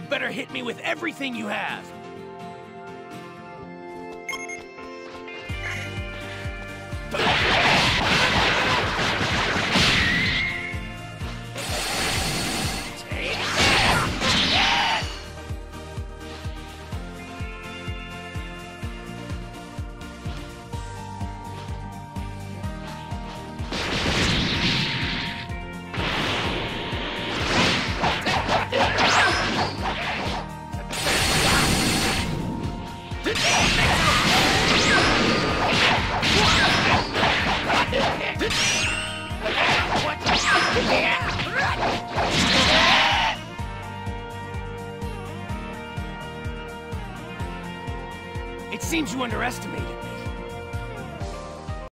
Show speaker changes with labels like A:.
A: better hit me with everything you have. It seems you underestimate